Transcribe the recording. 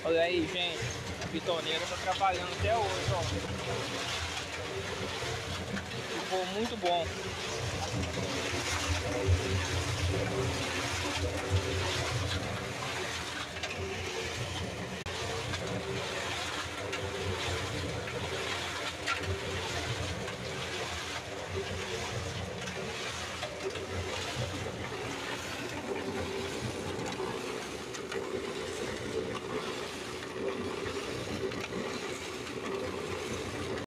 Olha aí, gente. A bitoneira tá trabalhando até hoje, ó. Ficou muito bom.